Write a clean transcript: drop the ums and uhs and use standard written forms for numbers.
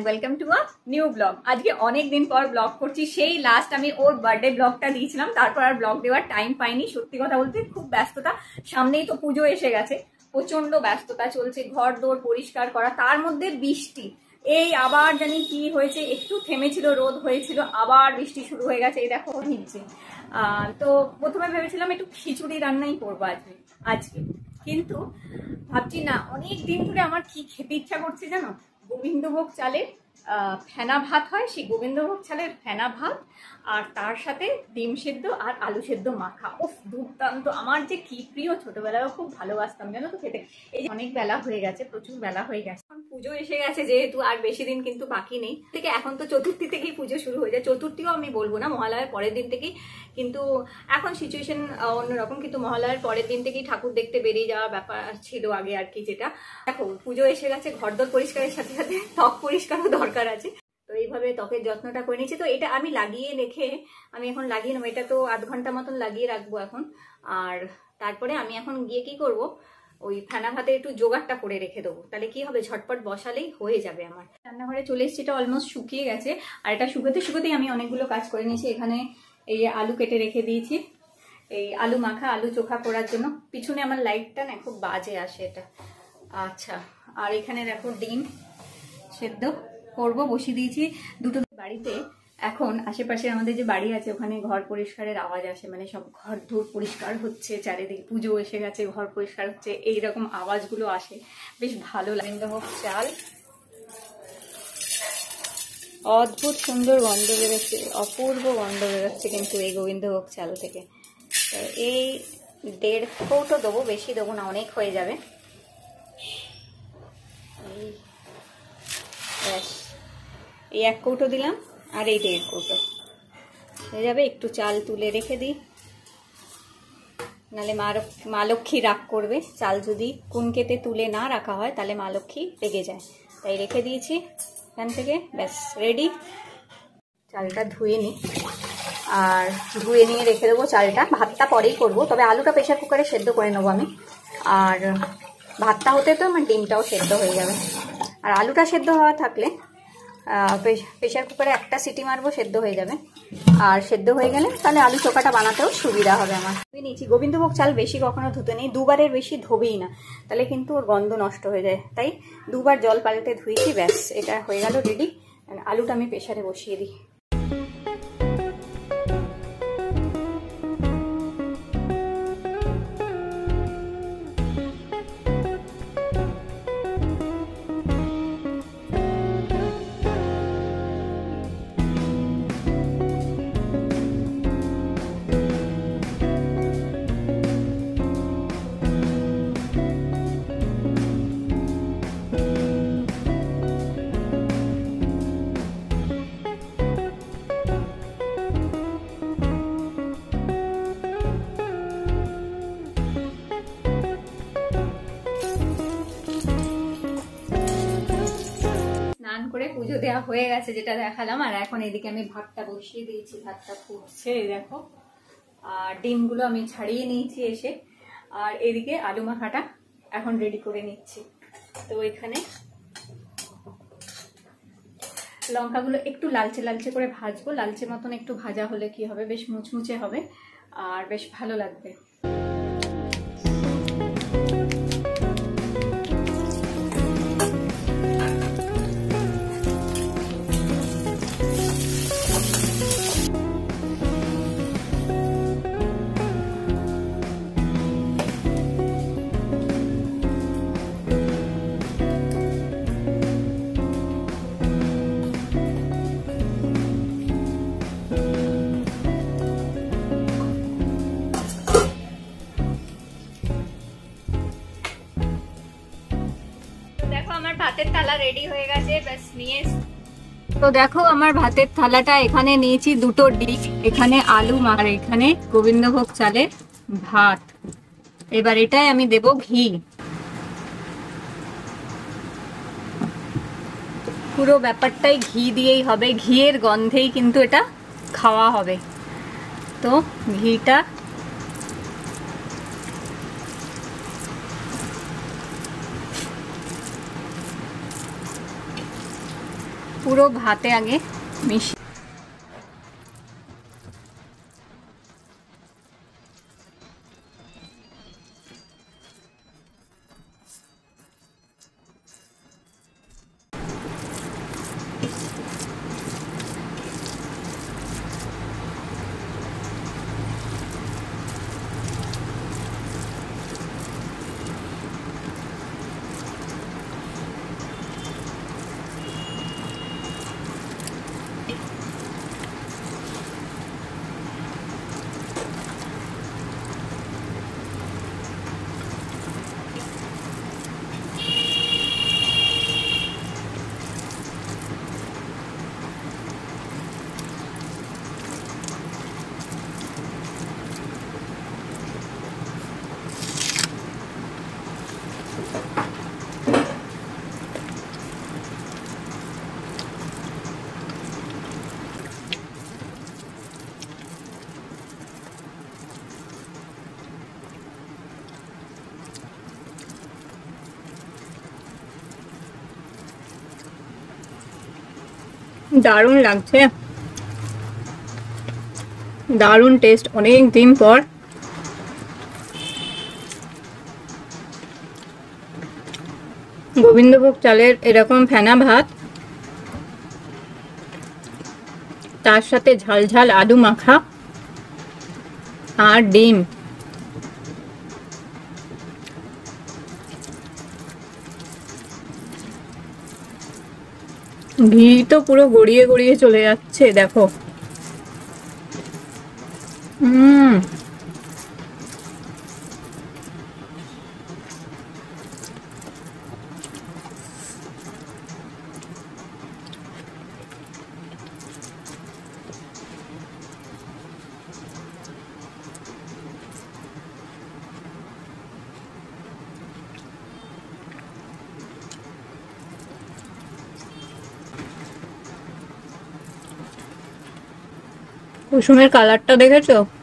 Welcome to a new blog. আজকে অনেক দিন পর ব্লগ করছি। সেই লাস্ট আমি ওর বার্থডে ব্লগটা দিয়েছিলাম, তারপর আর ব্লগ দেওয়ার টাইম পাইনি। সত্যি কথা বলতে খুব ব্যস্ততা, সামনেই তো পুজো এসে গেছে, প্রচন্ড ব্যস্ততা চলছে, ঘর দৌড় পরিষ্কার করা, তার মধ্যে বৃষ্টি। এই আবার জানি কি হয়েছে, একটু থেমেছিল, রোদ হয়েছিল, আবার বৃষ্টি শুরু হয়ে গেছে। এই দেখো ভিজছে। তো প্রথমে ভেবেছিলাম একটু খিচুড়ি রান্নাই করবো আজকে, কিন্তু ভাবছি না, অনেক দিন ধরে আমার কি খেতে ইচ্ছা করছে জানো, গোবিন্দভোগ চালের ফেনা ভাত হয়, সেই গোবিন্দভোগ চালের ফেনা ভাত, আর তার সাথে ডিম সেদ্ধ আর আলু সেদ্ধ মাখা। উফ, দুর্দান্ত! আমার যে কি প্রিয়, ছোটবেলায়ও খুব ভালোবাসতাম জানো তো খেতে। এই যে অনেক বেলা হয়ে গেছে, প্রচুর বেলা হয়ে গেছে, এখন পুজো এসে গেছে যেহেতু, আর বেশি দিন কিন্তু বাকি নেই। থেকে এখন তো চতুর্থী থেকেই পুজো শুরু হয়ে যায়, চতুর্থীও আমি বলবো না, মহালয়ার পরের দিন থেকেই, কিন্তু এখন সিচুয়েশন অন্যরকম। কিন্তু মহালয়ার পরের দিন থেকেই ঠাকুর দেখতে বেরিয়ে যাওয়ার ব্যাপার ছিল আগে আর কি। যেটা দেখো, পুজো এসে গেছে, ঘরদোর পরিষ্কারের সাথে সাথে ত্বক পরিষ্কারও দরকার আছে, তো এইভাবে ত্বকের যত্নটা করে নিচ্ছি। তো এটা আমি লাগিয়ে রেখে, আমি এখন লাগিয়ে নেবো, এটা তো আধ ঘন্টা মতন লাগিয়ে রাখবো এখন। আর তারপরে আমি এখন গিয়ে কি করব, ওই ফেনা ভাতে একটু জোগাড়টা করে রেখে দেবো, তাহলে কি হবে, ঝটপট বসালেই হয়ে যাবে আমার। রান্নাঘরে চলে এসেছি, এটা অলমোস্ট শুকিয়ে গেছে, আর এটা শুকোতে শুকোতেই আমি অনেকগুলো কাজ করে নিয়েছি। এখানে এই আলু কেটে রেখে দিয়েছি, এই আলু মাখা, আলু চোখা করার জন্য। পিছনে আমার লাইটটা না খুব বাজে আসে এটা। আচ্ছা, আর এখানে দেখো ডিম সেদ্ধ করবো, বসিয়ে দিয়েছি দুটো। বাড়িতে এখন আশেপাশে আমাদের যে বাড়ি আছে, ওখানে ঘর পরিষ্কারের আওয়াজ আসে, মানে সব ঘর ধর পরিষ্কার হচ্ছে, চারিদিকে পুজো এসে গেছে, ঘর পরিষ্কার হচ্ছে, এইরকম আওয়াজগুলো আসে, বেশ ভালো লাগে। গোবিন্দভোগ চাল, অদ্ভুত সুন্দর গন্ধ বেরোচ্ছে, অপূর্ব গন্ধ বেরোচ্ছে কিন্তু এই গোবিন্দভোগ চাল থেকে। এই 1.5 কৌটো দেবো, বেশি দেবো না, অনেক হয়ে যাবে। এই 1 কৌটো দিলাম, আর এই 1.5 কৌটো হয়ে যাবে। একটু চাল তুলে রেখে দিই, নাহলে মা লক্ষ্মী রাগ করবে। চাল যদি কুনকেতে তুলে না রাখা হয় তাহলে মা লক্ষ্মী রেগে যায়, তাই রেখে দিয়েছি এখান থেকে। ব্যাস রেডি। চালটা ধুয়ে নিই, আর ধুয়ে নিয়ে রেখে দেবো চালটা। ভাতটা পরেই করবো, তবে আলুটা প্রেশার কুকারে সেদ্ধ করে নেবো আমি। আর ভাতটা হতে তো আমার ডিমটাও সেদ্ধ হয়ে যাবে। আর আলুটা সেদ্ধ হওয়া থাকলে প্রেশার কুকারে একটা সিটি মারবো, সেদ্ধ হয়ে যাবে। আর সেদ্ধ হয়ে গেলে তাহলে আলু চোখাটা বানাতেও সুবিধা হবে আমার। ধুয়ে নিয়েছি। গোবিন্দভোগ চাল বেশি কখনো ধুতে নেই, 2 বারের বেশি ধোবেই না, তাহলে কিন্তু ওর গন্ধ নষ্ট হয়ে যায়, তাই 2 বার জল পাল্টে ধুয়েছি। ব্যাস, এটা হয়ে গেল রেডি। আলুটা আমি প্রেশারে বসিয়ে দিই। করে পুজো দেওয়া হয়ে গেছে, যেটা দেখালাম। আর এখন এদিকে আমি ভাতটা বসিয়ে দিয়েছি, ভাতটা ফুটছে দেখো। আর ডিমগুলো আমি ছাড়িয়ে নিয়েছি এসে, আর এদিকে আলু মাখাটা এখন রেডি করে নিচ্ছি। তো এখানে লঙ্কাগুলো একটু লালচে লালচে করে ভাজবো, লালচে মতন একটু ভাজা হলে কি হবে, বেশ মুচমুচে হবে আর বেশ ভালো লাগবে। ভাতের থালা রেডি হয়ে গেছে, ব্যাস নিয়ে। তো দেখো আমার ভাতের থালাটা, এখানে নিয়েছি 2টো ডিম, এখানে আলু, আর এখানে গোবিন্দভোগ চালের ভাত। এবার এটাই আমি দেব ঘি, পুরো ব্যাপারটাই ঘি দিয়েই হবে, ঘিয়ের গন্ধেই কিন্তু এটা খাওয়া হবে। তো ঘিটা পুরো ভাতে আগে মিশিয়ে দারুণ লাগছে, দারুণ টেস্ট। অনেক দিন পর গোবিন্দভোগ চালের এরকম ফেনা ভাত, তার সাথে ঝাল ঝাল আলু মাখা আর ডিম, ঘি তো পুরো গড়িয়ে গড়িয়ে চলে যাচ্ছে দেখো। কুসুমের কালারটা দেখেছো?